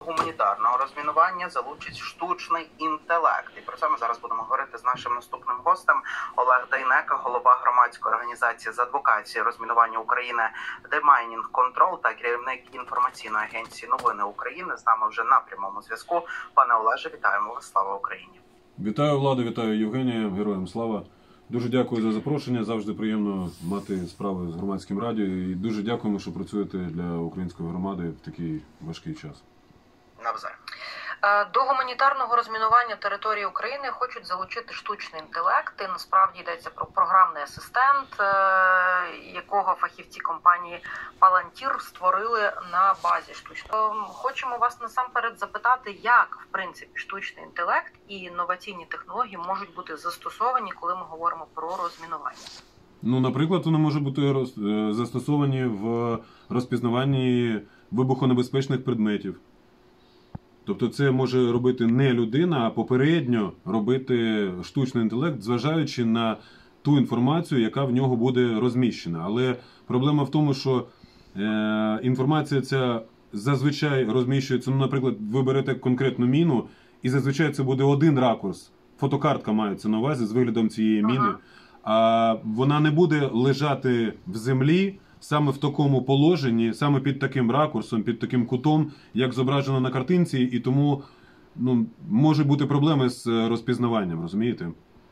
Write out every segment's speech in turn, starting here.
гуманітарного розмінування залучить штучний інтелект. І про це ми зараз будемо говорити з нашим наступним гостем. Олег Дейнека, голова громадської організації з адвокації розмінування України Demining Control та керівник інформаційної агенції «Новини України». З нами вже на прямому зв'язку. Пане Олеже, вітаємо вас. Слава Україні! Вітаю, Влада, вітаю, Євгенія, героям слава. Дуже дякую за запрошення, завжди приємно мати справи з громадським радіо і дуже дякуємо, що працюєте для української громади в такий важкий час. Навзаєм. До гуманітарного розмінування території України хочуть залучити штучний інтелект. І насправді йдеться про програмний асистент, якого фахівці компанії Palantir створили на базі штучного. Хочемо вас насамперед запитати, як, в принципі, штучний інтелект і інноваційні технології можуть бути застосовані, коли ми говоримо про розмінування. Ну, наприклад, вони можуть бути застосовані в розпізнаванні вибухонебезпечних предметів. Тобто це може робити не людина, а попередньо робити штучний інтелект, зважаючи на ту інформацію, яка в нього буде розміщена. Але проблема в тому, що інформація ця зазвичай розміщується, ну, наприклад, ви берете конкретну міну, і зазвичай це буде один ракурс. Фотокартка мається на увазі з виглядом цієї міни. А вона не буде лежати в землі, саме в такому положенні, саме під таким ракурсом, під таким кутом, як зображено на картинці, і тому можуть бути проблеми з розпізнаванням, розумієте?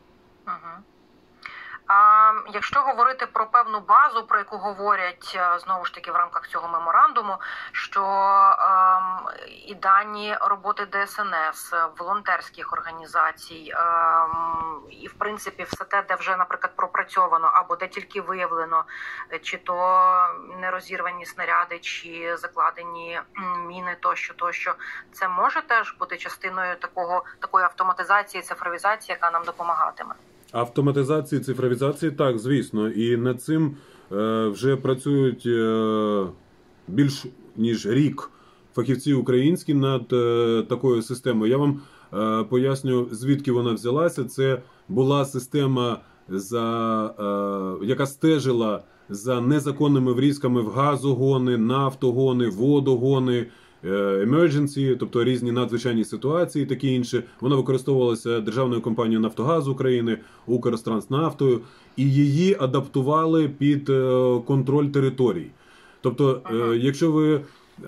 А якщо говорити про певну базу, про яку говорять, знову ж таки, в рамках цього меморандуму, що і дані роботи ДСНС, волонтерських організацій, і, в принципі, все те, де вже, наприклад, пропрацьовано, або де тільки виявлено, чи то нерозірвані снаряди, чи закладені міни тощо, це може теж бути частиною такої автоматизації, цифровізації, яка нам допомагатиме? Автоматизації, цифровізації, так, звісно. І над цим вже працюють більш ніж рік фахівці українські над такою системою. Я вам поясню, звідки вона взялася. Це була система, яка стежила за незаконними врізками в газогони, нафтогони, водогони, emergency, тобто різні надзвичайні ситуації, такі інші. Вона використовувалася державною компанією «Нафтогаз України», «Укртранснафтою», і її адаптували під контроль територій. Тобто, якщо ви...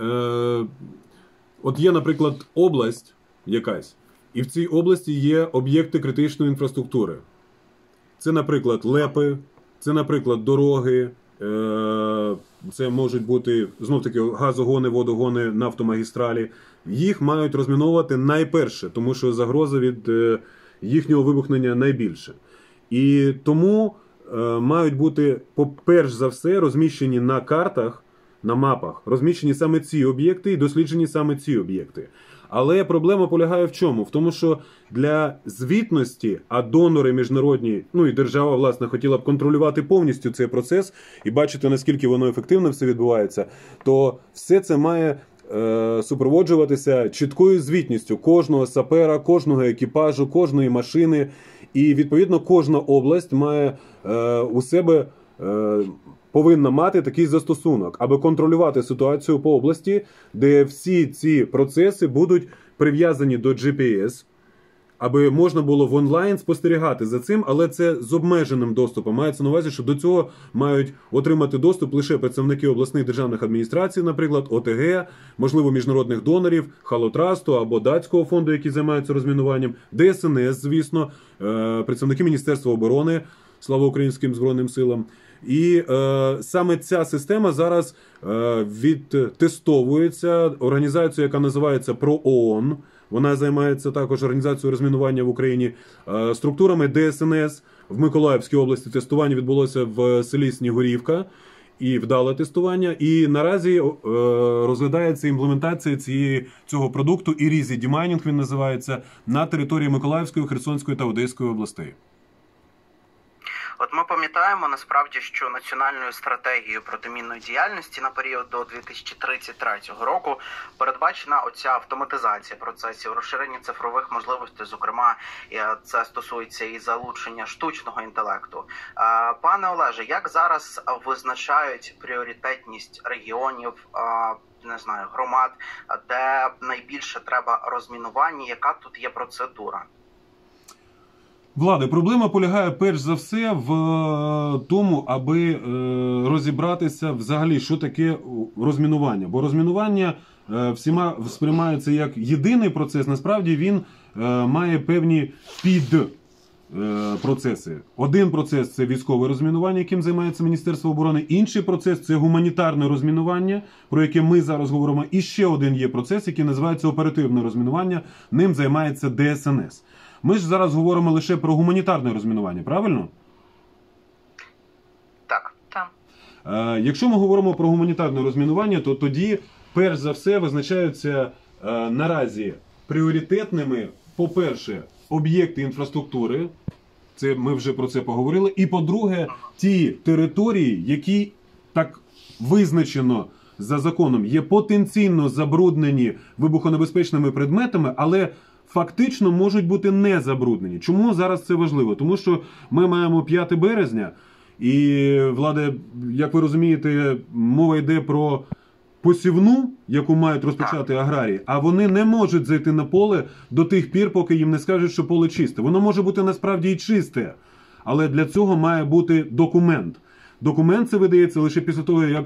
От є, наприклад, область якась, і в цій області є об'єкти критичної інфраструктури. Це, наприклад, ЛЕПи, це, наприклад, дороги, це можуть бути, знов-таки, газогони, водогони, нафтомагістралі. Їх мають розміновувати найперше, тому що загроза від їхнього вибухнення найбільше. І тому мають бути, перш за все, розміщені на картах, на мапах, розміщені саме ці об'єкти і досліджені саме ці об'єкти. Але проблема полягає в чому? В тому, що для звітності, а донори міжнародні, ну і держава, власне, хотіла б контролювати повністю цей процес і бачити, наскільки воно ефективно все відбувається, то все це має супроводжуватися чіткою звітністю кожного сапера, кожного екіпажу, кожної машини. І, відповідно, кожна область має у себе... повинна мати такий застосунок, аби контролювати ситуацію по області, де всі ці процеси будуть прив'язані до GPS, аби можна було в онлайн спостерігати за цим, але це з обмеженим доступом. Мається на увазі, що до цього мають отримати доступ лише представники обласних державних адміністрацій, наприклад, ОТГ, можливо, міжнародних донорів, Халотрасту або датського фонду, які займаються розмінуванням, ДСНС, звісно, представники Міністерства оборони, слава Українським Збройним силам. І саме ця система зараз відтестовується організацією, яка називається ПРООН. Вона займається також організацією розмінування в Україні, структурами ДСНС. В Миколаївській області тестування відбулося в селі Снігурівка, і вдале тестування. І наразі розглядається імплементація цього продукту, Easy Demining він називається, на території Миколаївської, Херсонської та Одеської областей. От ми пам'ятаємо насправді, що національною стратегією протимінної діяльності на період до 2033 року передбачена оця автоматизація процесів, розширення цифрових можливостей, зокрема, це стосується і залучення штучного інтелекту. Пане Олеже, як зараз визначають пріоритетність регіонів не знаю, громад, де найбільше треба розмінування? Яка тут є процедура? Влади, проблема полягає перш за все в тому, аби розібратися взагалі, що таке розмінування. Бо розмінування всіма сприймається як єдиний процес, насправді він має певні підпроцеси. Один процес – це військове розмінування, яким займається Міністерство оборони. Інший процес – це гуманітарне розмінування, про яке ми зараз говоримо. І ще один є процес, який називається оперативне розмінування. Ним займається ДСНС. Ми ж зараз говоримо лише про гуманітарне розмінування, правильно? Так. Якщо ми говоримо про гуманітарне розмінування, то тоді, перш за все, визначаються наразі пріоритетними, по-перше, об'єкти інфраструктури, це ми вже про це поговорили, і по-друге, ті території, які так визначено за законом, є потенційно забруднені вибухонебезпечними предметами, але фактично можуть бути не забруднені. Чому зараз це важливо? Тому що ми маємо 5 березня, і, Владе, як ви розумієте, мова йде про посівну, яку мають розпочати аграрії, а вони не можуть зайти на поле до тих пір, поки їм не скажуть, що поле чисте. Воно може бути насправді і чисте, але для цього має бути документ. Документ це видається лише після того, як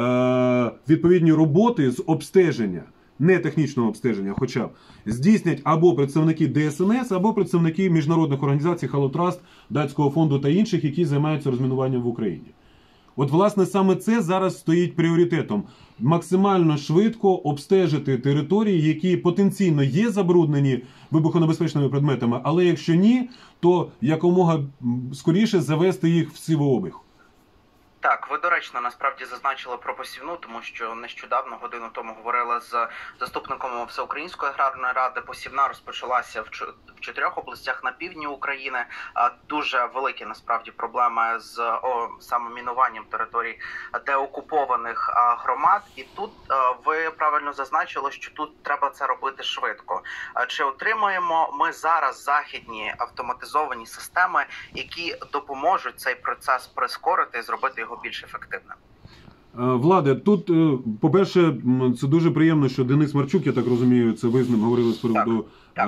відповідні роботи з обстеження, не технічного обстеження, хоча б, здійснять або представники ДСНС, або представники міжнародних організацій, Халотраст, Датського фонду та інших, які займаються розмінуванням в Україні. От, власне, саме це зараз стоїть пріоритетом. Максимально швидко обстежити території, які потенційно є забруднені вибухонебезпечними предметами, але якщо ні, то якомога скоріше завести їх в сівообіг. Так, ви доречно насправді зазначили про посівну, тому що нещодавно, годину тому, говорила з заступником Всеукраїнської аграрної ради. Посівна розпочалася в 4 областях на півдні України. Дуже великі насправді проблеми з саме мінуванням територій деокупованих громад. І тут ви правильно зазначили, що тут треба це робити швидко. Чи отримуємо ми зараз західні автоматизовані системи, які допоможуть цей процес прискорити і зробити його більш ефективним? Владе, тут, по-перше, це дуже приємно, що Денис Марчук, я так розумію, це ви з ним говорили з приводу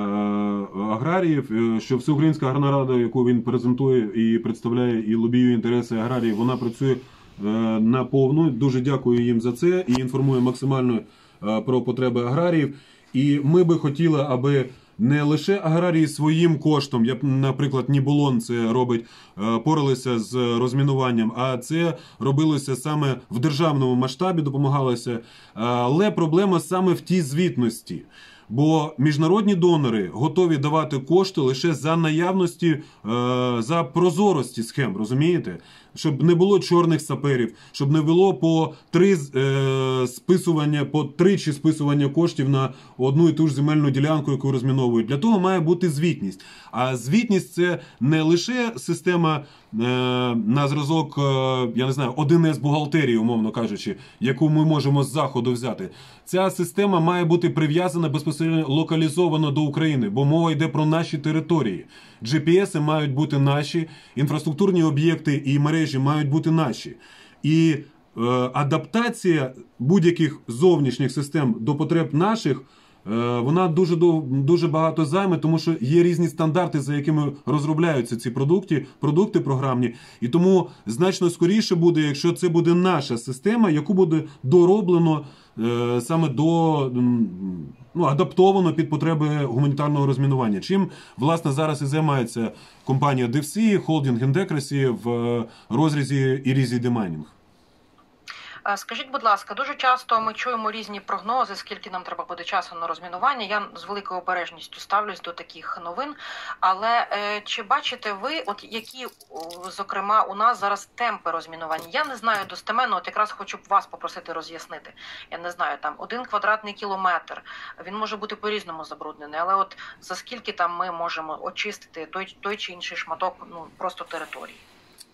аграріїв, що Всеукраїнська аграрна рада, яку він презентує і представляє, і лобіює інтереси аграріїв, вона працює наповну. Дуже дякую їм за це і інформує максимально про потреби аграріїв. І ми би хотіли, аби не лише аграрії своїм коштом, як, наприклад, Нібулон це робить, поралися з розмінуванням, а це робилося саме в державному масштабі, допомагалося. Але проблема саме в тій звітності. Бо міжнародні донори готові давати кошти лише за наявності, за прозорості схем, розумієте? Щоб не було чорних саперів, щоб не було по тричі списування коштів на одну і ту ж земельну ділянку, яку розміновують. Для того має бути звітність. А звітність – це не лише система на зразок, я не знаю, 1С бухгалтерії, умовно кажучи, яку ми можемо з заходу взяти. Ця система має бути прив'язана безпосередньо локалізовано до України, бо мова йде про наші території. GPS мають бути наші, інфраструктурні об'єкти і мережі мають бути наші. І адаптація будь-яких зовнішніх систем до потреб наших, вона дуже багато займе, тому що є різні стандарти, за якими розробляються ці продукти програмні. І тому значно скоріше буде, якщо це буде наша система, яку буде дороблено саме адаптовано під потреби гуманітарного розмінування. Чим, власне, зараз і займається компанія DFC, холдинг Індекрасі в розрізі Ірізі Демайнінг. Скажіть, будь ласка, дуже часто ми чуємо різні прогнози, скільки нам треба буде часу на розмінування. Я з великою обережністю ставлюсь до таких новин. Але чи бачите ви, от які, зокрема, у нас зараз темпи розмінування? Я не знаю достеменно, от якраз хочу б вас попросити роз'яснити. Я не знаю, там 1 квадратний кілометр, він може бути по-різному забруднений, але от за скільки там ми можемо очистити той чи інший шматок, просто території?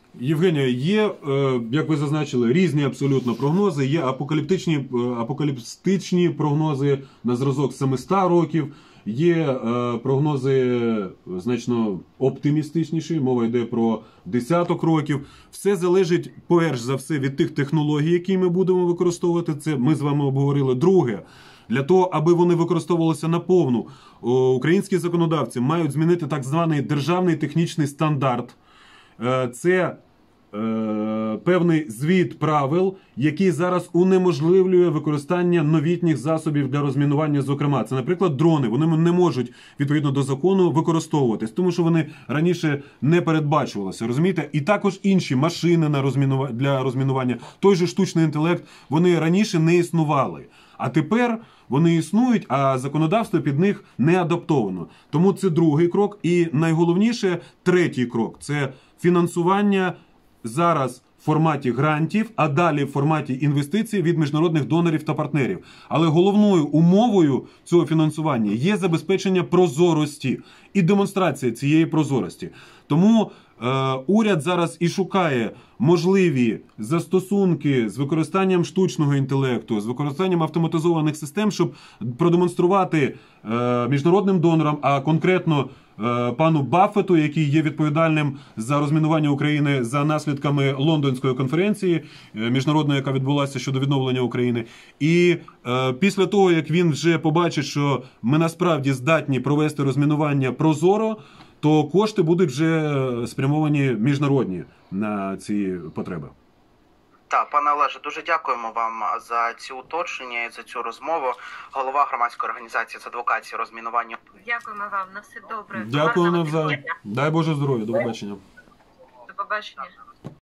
Євгенія, є, як ви зазначили, різні абсолютно прогнози. Є апокаліптичні прогнози на зразок 700 років, є прогнози значно оптимістичніші, мова йде про десяток років. Все залежить, перш за все, від тих технологій, які ми будемо використовувати. Це ми з вами обговорили. Друге, для того, аби вони використовувалися наповну, українські законодавці мають змінити так званий державний технічний стандарт. Це певний звіт правил, який зараз унеможливлює використання новітніх засобів для розмінування, зокрема. Це, наприклад, дрони. Вони не можуть, відповідно до закону, використовуватись, тому що вони раніше не передбачувалися, розумієте? І також інші машини для розмінування, той же штучний інтелект, вони раніше не існували. А тепер вони існують, а законодавство під них не адаптовано. Тому це другий крок. І найголовніше, третій крок – це фінансування зараз в форматі грантів, а далі в форматі інвестицій від міжнародних донорів та партнерів. Але головною умовою цього фінансування є забезпечення прозорості і демонстрація цієї прозорості. Тому уряд зараз і шукає можливі застосунки з використанням штучного інтелекту, з використанням автоматизованих систем, щоб продемонструвати міжнародним донорам, а конкретно пану Баффету, який є відповідальним за розмінування України за наслідками Лондонської конференції міжнародної, яка відбулася щодо відновлення України. І після того, як він вже побачить, що ми насправді здатні провести розмінування прозоро, то кошти будуть вже спрямовані міжнародні на ці потреби. Так, пане Олеже, дуже дякуємо вам за ці уточнення і за цю розмову. Голова громадської організації з адвокації розмінування. Дякуємо вам. На все добре. Дякую навзаєм. Дай Боже здоров'я. До побачення. До побачення.